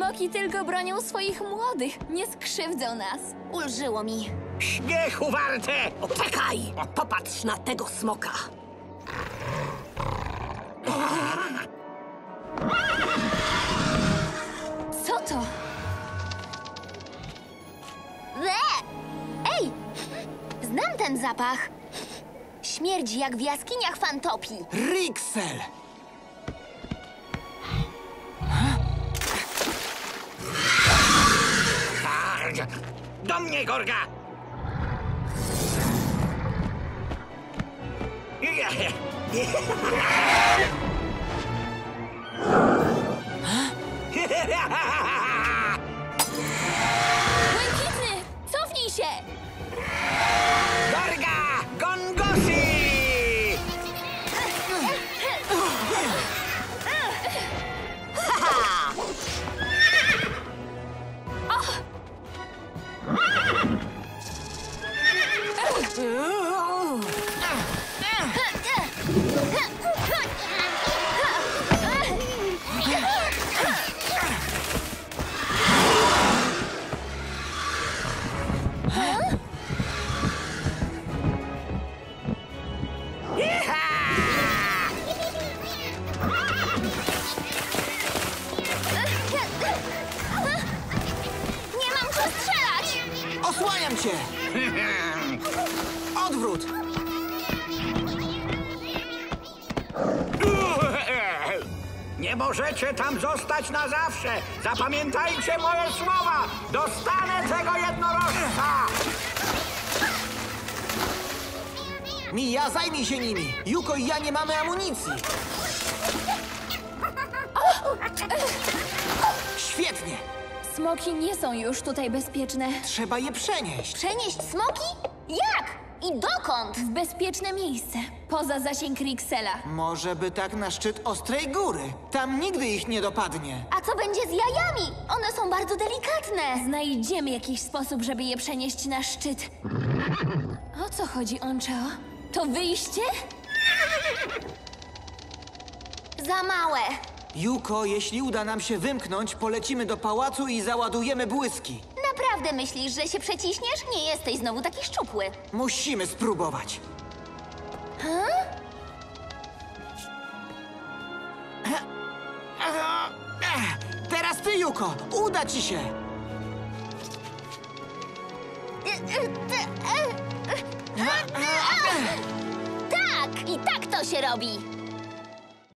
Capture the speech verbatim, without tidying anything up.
Smoki tylko bronią swoich młodych. Nie skrzywdzą nas. Ulżyło mi. Śmiechu warte! Czekaj! Popatrz na tego smoka. Co to? Le! Ej! Znam ten zapach. Śmierdzi jak w jaskiniach Fantopii. Rixel! Do mnie, Gorga! Błękitny! Cofnij się! Gorga! Gongosi! Nie mam co strzelać! Osłaniam cię! Odwrót! Nie możecie tam zostać na zawsze! Zapamiętajcie moje słowa! Dostanę tego jednorożca! Mija, zajmij się nimi! Yuko i ja nie mamy amunicji! Świetnie! Smoki nie są już tutaj bezpieczne. Trzeba je przenieść. Przenieść smoki? Jak? I dokąd? W bezpieczne miejsce. Poza zasięg Rixela. Może by tak na szczyt Ostrej Góry. Tam nigdy ich nie dopadnie. A co będzie z jajami? One są bardzo delikatne. Znajdziemy jakiś sposób, żeby je przenieść na szczyt. O co chodzi, Onchao? To wyjście? Za małe. Yuko, jeśli uda nam się wymknąć, polecimy do pałacu i załadujemy błyski. Naprawdę myślisz, że się przeciśniesz? Nie jesteś znowu taki szczupły. Musimy spróbować. Teraz ty, Yuko! Uda ci się! Tak! I tak to się robi.